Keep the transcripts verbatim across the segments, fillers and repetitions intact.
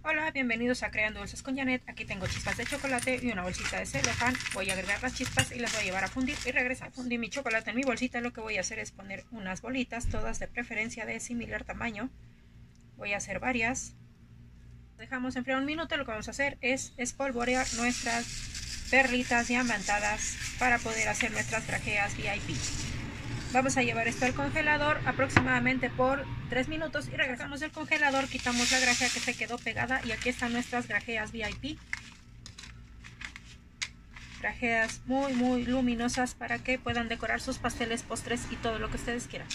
Hola, bienvenidos a Creando Dulces con Janet. Aquí tengo chispas de chocolate y una bolsita de celofán. Voy a agregar las chispas y las voy a llevar a fundir y regresar. Fundí mi chocolate en mi bolsita. Lo que voy a hacer es poner unas bolitas, todas de preferencia de similar tamaño. Voy a hacer varias. Dejamos enfriar un minuto. Lo que vamos a hacer es espolvorear nuestras perlitas diamantadas para poder hacer nuestras grajeas V I P. Vamos a llevar esto al congelador aproximadamente por tres minutos y regresamos del congelador, quitamos la grajea que se quedó pegada y aquí están nuestras grajeas V I P. Grajeas muy muy luminosas para que puedan decorar sus pasteles, postres y todo lo que ustedes quieran.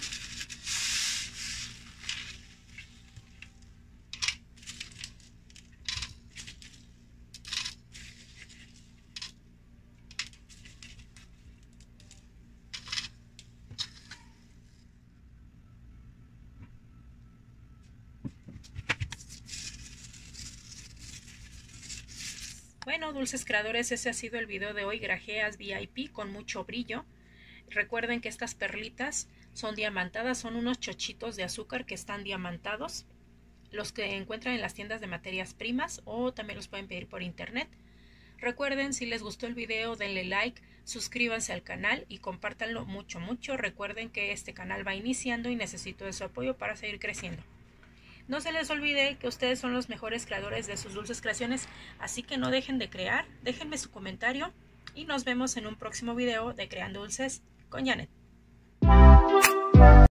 Bueno, dulces creadores, ese ha sido el video de hoy, grajeas V I P con mucho brillo. Recuerden que estas perlitas son diamantadas, son unos chochitos de azúcar que están diamantados, los que encuentran en las tiendas de materias primas o también los pueden pedir por internet. Recuerden, si les gustó el video, denle like, suscríbanse al canal y compártanlo mucho mucho. Recuerden que este canal va iniciando y necesito de su apoyo para seguir creciendo. No se les olvide que ustedes son los mejores creadores de sus dulces creaciones, así que no dejen de crear, déjenme su comentario y nos vemos en un próximo video de Creando Dulces con Janet.